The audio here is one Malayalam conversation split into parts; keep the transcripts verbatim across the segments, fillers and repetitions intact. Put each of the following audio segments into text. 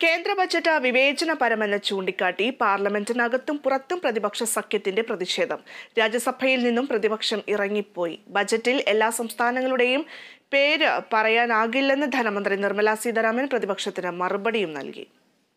കേന്ദ്ര ബജറ്റ് വിവേചനപരമെന്ന് ചൂണ്ടിക്കാട്ടി പാർലമെന്റിനകത്തും പുറത്തും പ്രതിപക്ഷ സഖ്യത്തിന്റെ പ്രതിഷേധം. രാജ്യസഭയിൽ നിന്നും പ്രതിപക്ഷം ഇറങ്ങിപ്പോയി. ബജറ്റിൽ എല്ലാ സംസ്ഥാനങ്ങളുടെയും പേര് പറയാനാകില്ലെന്ന് ധനമന്ത്രി നിർമ്മല സീതാരാമൻ പ്രതിപക്ഷത്തിന് മറുപടിയും നൽകി.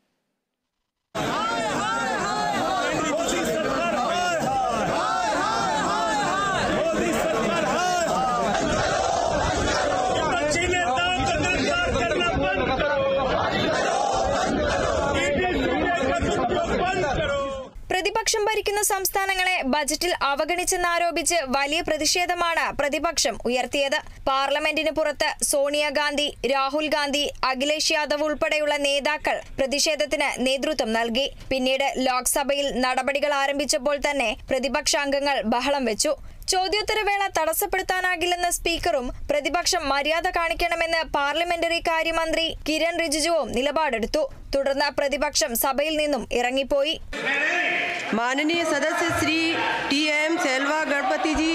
പ്രതിപക്ഷം ഭരിക്കുന്ന സംസ്ഥാനങ്ങളെ ബജറ്റിൽ അവഗണിച്ചെന്നാരോപിച്ച് വലിയ പ്രതിഷേധമാണ് പ്രതിപക്ഷം ഉയർത്തിയത്. പാർലമെന്റിന് പുറത്ത് സോണിയാഗാന്ധി, രാഹുൽ ഗാന്ധി, അഖിലേഷ് യാദവ് ഉൾപ്പെടെയുള്ള നേതാക്കൾ പ്രതിഷേധത്തിന് നേതൃത്വം നൽകി. പിന്നീട് ലോക്സഭയിൽ നടപടികൾ ആരംഭിച്ചപ്പോൾ തന്നെ പ്രതിപക്ഷാംഗങ്ങൾ ബഹളം വെച്ചു. ചോദ്യോത്തരവേള തടസ്സപ്പെടുത്താനാകില്ലെന്ന സ്പീക്കറും പ്രതിപക്ഷം മര്യാദ കാണിക്കണമെന്ന് പാർലമെന്ററി കാര്യമന്ത്രി കിരൺ റിജിജുവും നിലപാടെടുത്തു. തുടർന്ന് പ്രതിപക്ഷം സഭയിൽ നിന്നും ഇറങ്ങിപ്പോയി. माननीय सदस्य Shri T M Selvaganapathi ji,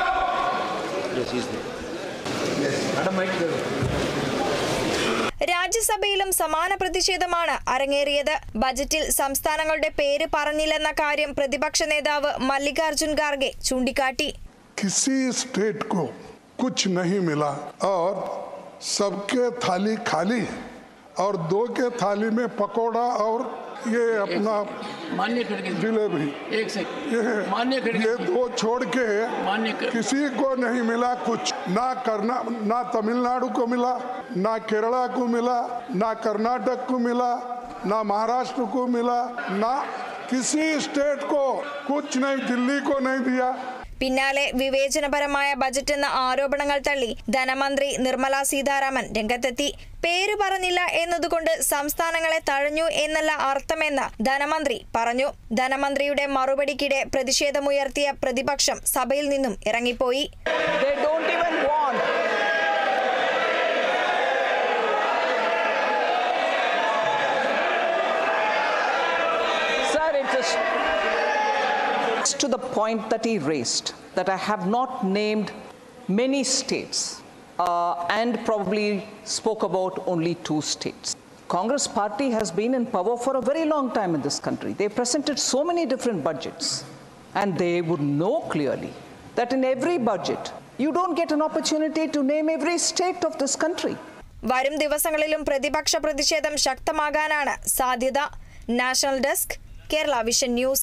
രാജ്യസഭയിലും സമാന പ്രതിഷേധമാണ് അരങ്ങേറിയത്. ബജറ്റിൽ സംസ്ഥാനങ്ങളുടെ പേര് പറഞ്ഞില്ലെന്ന കാര്യം പ്രതിപക്ഷ നേതാവ് മല്ലികാർജുൻ ഖാർഗെ ചൂണ്ടിക്കാട്ടി. किसी स्टेट को कुछ नहीं मिला और सबके थाली खाली और दो के थाली में पकोड़ा और ये अपना जिलेबी, एक ये, ये दो छोड़ के किसी को नहीं मिला कुछ. ना करना ना तमिलनाडु को मिला, ना केरला को मिला, ना कर्नाटक को मिला, ना महाराष्ट्र को मिला, ना किसी स्टेट को कुछ नहीं, दिल्ली को नहीं दिया. പിന്നാലെ വിവേചനപരമായ ബജറ്റ് എന്ന ആരോപണങ്ങൾ തള്ളി ധനമന്ത്രി നിർമ്മല സീതാരാമൻ രംഗത്തെത്തി. പേര് പറഞ്ഞില്ല എന്നതുകൊണ്ട് സംസ്ഥാനങ്ങളെ തഴഞ്ഞു എന്നല്ല അർത്ഥമെന്ന് ധനമന്ത്രി പറഞ്ഞു. ധനമന്ത്രിയുടെ മറുപടിക്കിടെ പ്രതിഷേധമുയർത്തിയ പ്രതിപക്ഷം സഭയിൽ നിന്നും ഇറങ്ങിപ്പോയി. To the point that he raised, that I have not named many states uh, and probably spoke about only two states. Congress party has been in power for a very long time in this country. They presented so many different budgets and they would know clearly that in every budget you don't get an opportunity to name every state of this country. വരും ദിവസങ്ങളിലും പ്രതിപക്ഷ പ്രതിഷേധം ശക്തമാകാനാണ് സാധ്യത. National desk, Kerala vision news.